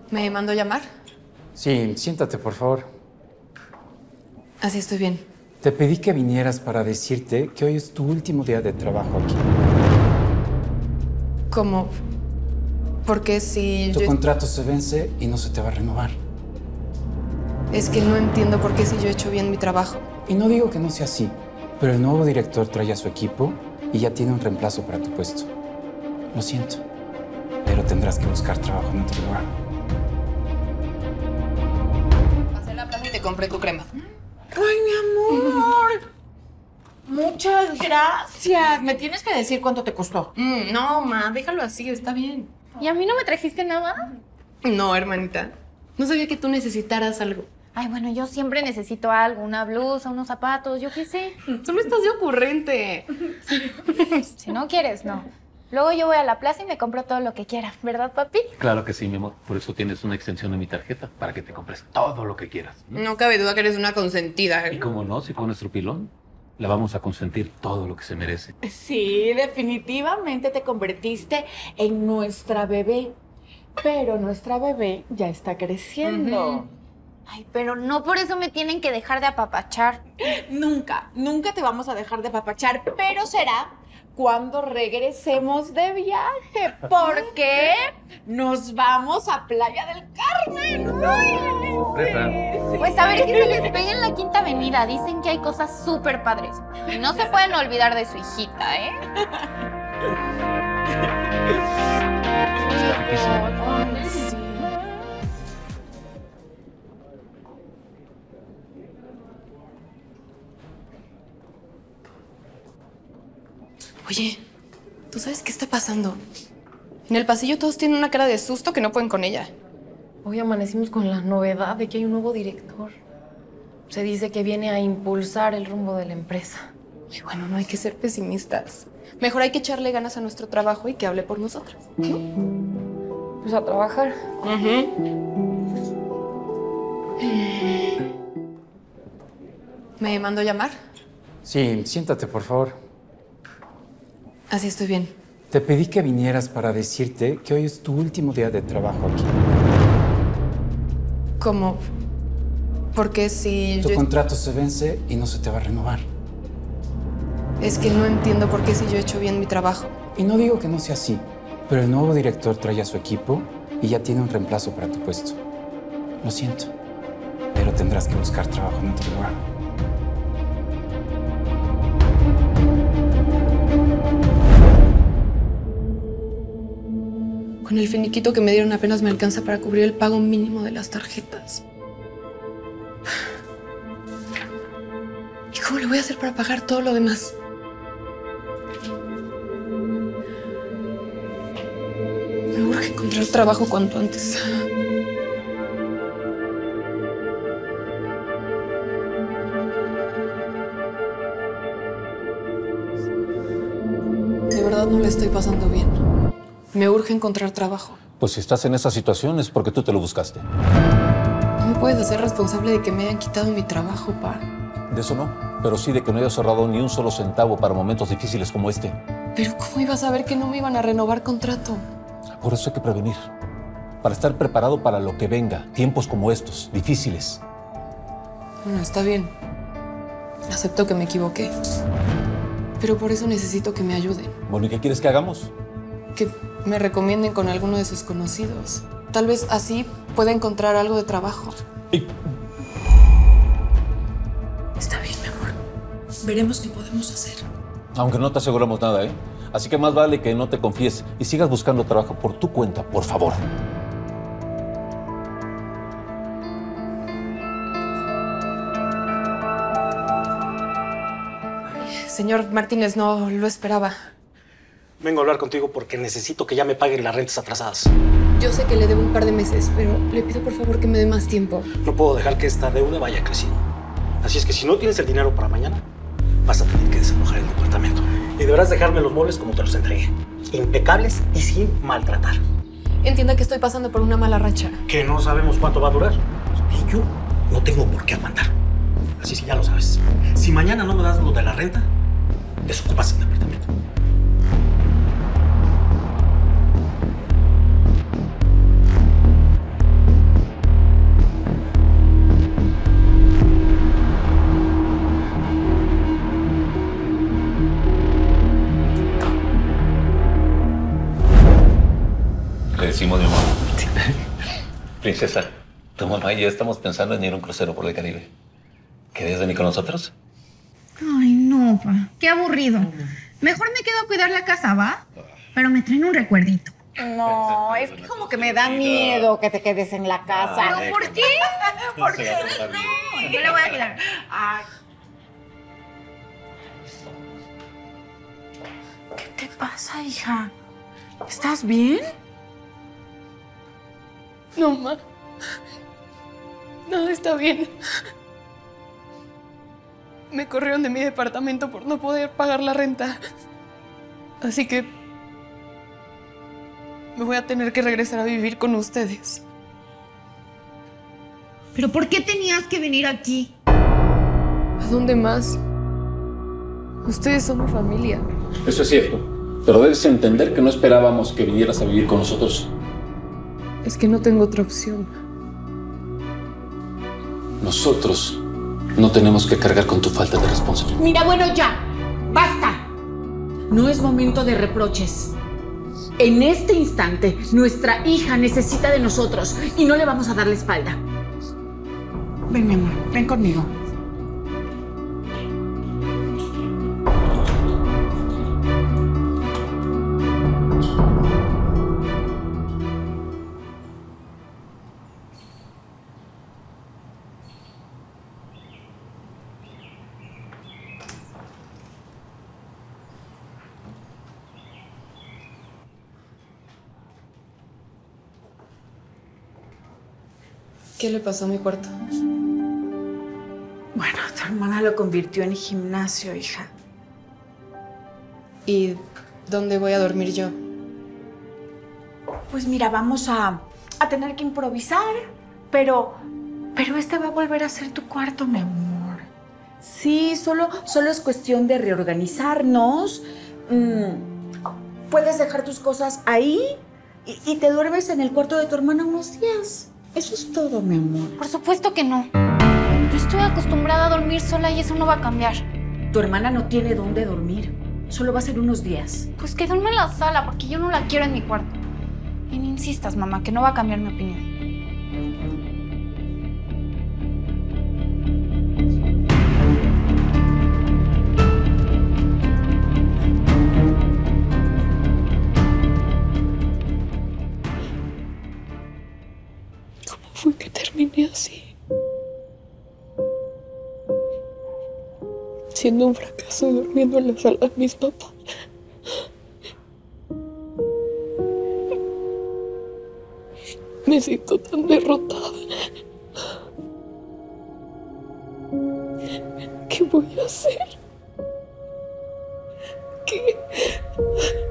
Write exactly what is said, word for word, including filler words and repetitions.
¿Me mandó llamar? Sí, siéntate, por favor. Así estoy bien. Te pedí que vinieras para decirte que hoy es tu último día de trabajo aquí. ¿Cómo? Porque si Tu yo... contrato se vence y no se te va a renovar. Es que no entiendo por qué si yo he hecho bien mi trabajo. Y no digo que no sea así, pero el nuevo director trae a su equipo y ya tiene un reemplazo para tu puesto. Lo siento, pero tendrás que buscar trabajo en otro lugar. Pasé la plaza y te compré tu crema. ¡Ay, mi amor! Muchas gracias. ¿Me tienes que decir cuánto te costó? Mm, no, ma, déjalo así, está bien. ¿Y a mí no me trajiste nada? No, hermanita. No sabía que tú necesitaras algo. Ay, bueno, yo siempre necesito algo, una blusa, unos zapatos, yo qué sé. Solo estás de ocurrente. Si no quieres, no. Luego yo voy a la plaza y me compro todo lo que quiera, ¿verdad, papi? Claro que sí, mi amor. Por eso tienes una extensión en mi tarjeta, para que te compres todo lo que quieras. No cabe duda que eres una consentida. Y como no, si fue nuestro pilón, la vamos a consentir todo lo que se merece. Sí, definitivamente te convertiste en nuestra bebé. Pero nuestra bebé ya está creciendo. Uh-huh. Ay, pero no por eso me tienen que dejar de apapachar. Nunca, nunca te vamos a dejar de apapachar, pero será cuando regresemos de viaje, porque nos vamos a Playa del Carmen. Sorpresa. Pues a ver, que se les pegue en la Quinta Avenida. Dicen que hay cosas súper padres. Y no se pueden olvidar de su hijita, ¿eh? Está riquísimo. Ay, sí. Oye, ¿tú sabes qué está pasando? En el pasillo todos tienen una cara de susto que no pueden con ella. Hoy amanecimos con la novedad de que hay un nuevo director. Se dice que viene a impulsar el rumbo de la empresa. Y bueno, no hay que ser pesimistas. Mejor hay que echarle ganas a nuestro trabajo y que hable por nosotras. Pues a trabajar. ¿Me mandó llamar? Sí, siéntate, por favor. Así estoy bien. Te pedí que vinieras para decirte que hoy es tu último día de trabajo aquí. ¿Cómo? Porque si Tu yo... contrato se vence y no se te va a renovar. Es que no entiendo por qué si yo he hecho bien mi trabajo. Y no digo que no sea así, pero el nuevo director trae a su equipo y ya tiene un reemplazo para tu puesto. Lo siento, pero tendrás que buscar trabajo en otro lugar. Con el finiquito que me dieron apenas me alcanza para cubrir el pago mínimo de las tarjetas. ¿Y cómo lo voy a hacer para pagar todo lo demás? Me urge encontrar trabajo cuanto antes. De verdad no le estoy pasando bien. Me urge encontrar trabajo. Pues si estás en esa situación es porque tú te lo buscaste. No me puedes hacer responsable de que me hayan quitado mi trabajo, pa. De eso no, pero sí de que no hayas ahorrado ni un solo centavo para momentos difíciles como este. Pero ¿cómo iba a saber que no me iban a renovar contrato? Por eso hay que prevenir. Para estar preparado para lo que venga, tiempos como estos, difíciles. Bueno, está bien. Acepto que me equivoqué. Pero por eso necesito que me ayuden. Bueno, ¿y qué quieres que hagamos? Que me recomienden con alguno de sus conocidos. Tal vez así pueda encontrar algo de trabajo. Y... Está bien, mi amor. Veremos qué podemos hacer. Aunque no te aseguramos nada, ¿eh? Así que más vale que no te confíes y sigas buscando trabajo por tu cuenta, por favor. Señor Martínez, no lo esperaba. Vengo a hablar contigo porque necesito que ya me paguen las rentas atrasadas. Yo sé que le debo un par de meses, pero le pido por favor que me dé más tiempo. No puedo dejar que esta deuda vaya creciendo. Así es que si no tienes el dinero para mañana, vas a tener que desalojar el departamento. Y deberás dejarme los muebles como te los entregué. Impecables y sin maltratar. Entienda que estoy pasando por una mala racha. Que no sabemos cuánto va a durar. Y yo no tengo por qué aguantar. Así es que ya lo sabes. Si mañana no me das lo de la renta, desocupas el departamento. Le decimos, mi amor. Princesa, tu mamá y yo estamos pensando en ir a un crucero por el Caribe. ¿Quieres venir con nosotros? Ay, no, pa. Qué aburrido. Mejor me quedo a cuidar la casa, ¿va? Pero me traen un recuerdito. No, es que como que me da miedo que te quedes en la casa. ¿Pero por qué? ¿Por qué? No, yo le voy a quedar. Ay, ¿Qué te pasa, hija? ¿Estás bien? No, ma. Nada está bien. Me corrieron de mi departamento por no poder pagar la renta. Así que me voy a tener que regresar a vivir con ustedes. ¿Pero por qué tenías que venir aquí? ¿A dónde más? Ustedes son mi familia. Eso es cierto, pero debes entender que no esperábamos que vinieras a vivir con nosotros. Es que no tengo otra opción. Nosotros no tenemos que cargar con tu falta de responsabilidad. mira, bueno, ya. Basta. No es momento de reproches. En este instante, nuestra hija necesita de nosotros y no le vamos a dar la espalda. Ven, mi amor, ven conmigo. ¿Qué le pasó a mi cuarto? Bueno, tu hermana lo convirtió en gimnasio, hija. ¿Y dónde voy a dormir yo? Pues mira, vamos a, a tener que improvisar, pero, pero este va a volver a ser tu cuarto, mi amor. Sí, solo, solo es cuestión de reorganizarnos. Mm, puedes dejar tus cosas ahí y, y te duermes en el cuarto de tu hermana unos días. Eso es todo, mi amor. Por supuesto que no. Yo estoy acostumbrada a dormir sola y eso no va a cambiar. Tu hermana no tiene dónde dormir. Solo va a ser unos días. Pues que duerma en la sala porque yo no la quiero en mi cuarto. Y no insistas, mamá, que no va a cambiar mi opinión. Fue que terminé así. Siendo un fracaso, durmiendo en la sala de mis papás. Me siento tan derrotada. ¿Qué voy a hacer? ¿Qué?